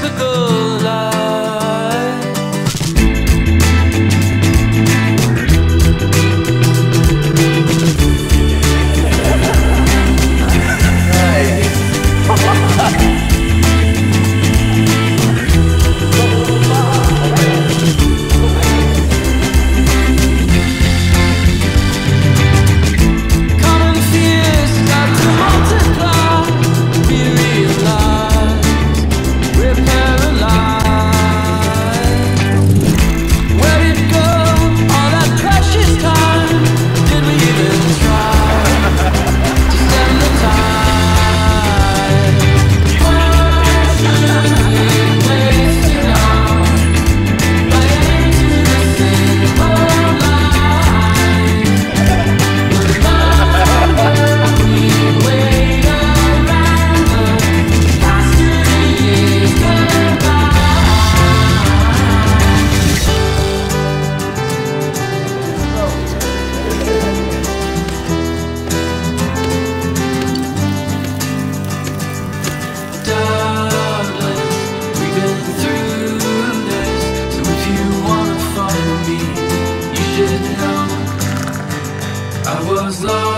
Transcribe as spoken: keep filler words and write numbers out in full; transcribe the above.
typical life. Common fears start to multiply. We realize we're paralyzed. Where did go all that precious time? Did we even try to stem the tide? Why should we waste it all by into the simple life? The longer we wait around, the faster the years go by. Doubtless, we've been through this, so if you wanna follow me, you should know I was lost.